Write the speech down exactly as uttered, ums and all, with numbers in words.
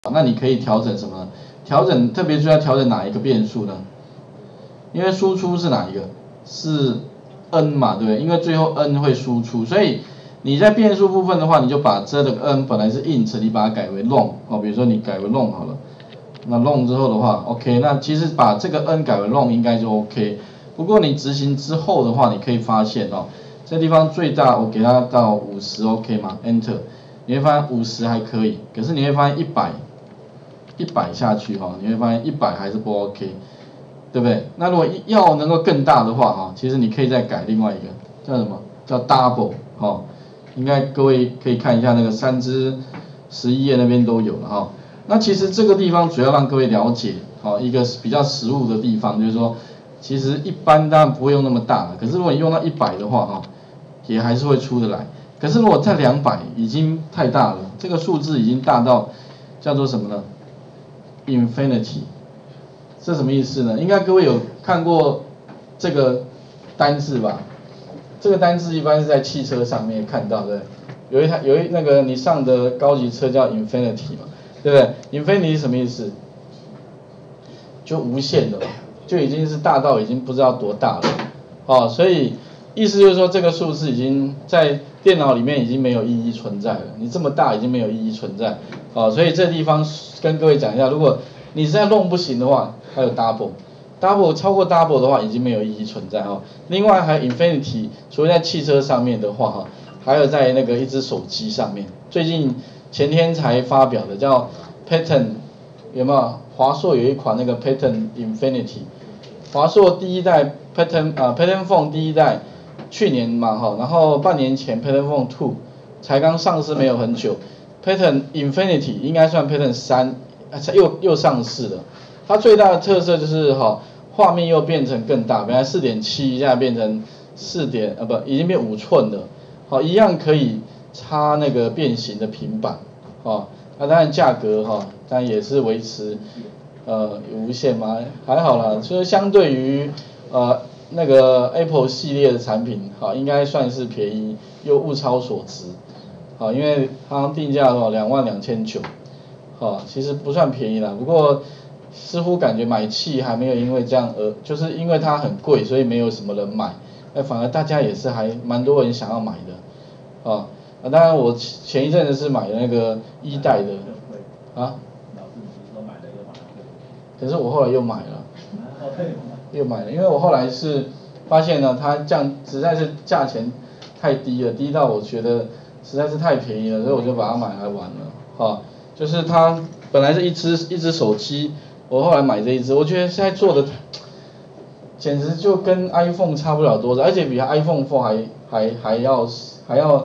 那你可以调整什么？调整特别是要调整哪一个变数呢？因为输出是哪一个？是 n 嘛，对不对？因为最后 n 会输出，所以你在变数部分的话，你就把这个 n 本来是 int， 你把它改为 long 哦，比如说你改为 long 好了。那 long 之后的话 ，OK， 那其实把这个 n 改为 long 应该就 OK。不过你执行之后的话，你可以发现哦，这地方最大我给它到五十 OK 吗 ？Enter， 你会发现五十还可以，可是你会发现一百，一百下去哈、哦，你会发现一百还是不 OK， 对不对？那如果要能够更大的话哈，其实你可以再改另外一个叫什么？叫 double 哦，应该各位可以看一下那个三之十一页那边都有了哈、哦。那其实这个地方主要让各位了解，好、哦、一个比较实务的地方，就是说，其实一般当然不会用那么大了，可是如果你用到一百的话哈、哦，也还是会出得来。可是如果在两百已经太大了，这个数字已经大到叫做什么呢 ？infinity， 这什么意思呢？应该各位有看过这个单字吧？这个单字一般是在汽车上面看到的，有一台有一那个你上的高级车叫 infinity 嘛，对不对 ？infinity 是什么意思？就无限的嘛，就已经是大到已经不知道多大了，哦，所以意思就是说这个数字已经在电脑里面已经没有意义存在了，你这么大已经没有意义存在，哦，所以这地方跟各位讲一下，如果你实在弄不行的话，还有 double。double 超过 double 的话已经没有意义存在哈。另外还有 infinity， 除了在汽车上面的话哈，还有在那个一只手机上面，最近前天才发表的叫 Pattern， 有没有？华硕有一款那个 Pattern Infinity， 华硕第一代 Pattern 啊 Pattern Phone 第一代去年嘛哈，然后半年前 Pattern Phone 二才刚上市没有很久 ，Pattern Infinity 应该算 Pattern 三又又上市了。它最大的特色就是哈，画面又变成更大，本来 四点七 现在变成四点呃不，已经变五寸了，好，一样可以插那个变形的平板，哦，那当然价格哈，当然也是维持呃无限嘛，还好啦，所以相对于呃那个 Apple 系列的产品，好，应该算是便宜又物超所值，好，因为它定价哦两万两千九，好，其实不算便宜啦，不过似乎感觉买气还没有因为这样而，就是因为它很贵，所以没有什么人买，那反而大家也是还蛮多人想要买的，啊，那当然我前一阵子是买那个一代的，啊，可是我后来又买了，又买了，因为我后来是发现呢，它降实在是价钱太低了，低到我觉得实在是太便宜了，所以我就把它买来玩了，啊，就是它本来是一只一只手机。我后来买这一支，我觉得现在做的简直就跟 iPhone 差不了多少，而且比 iPhone 四还还还要还要。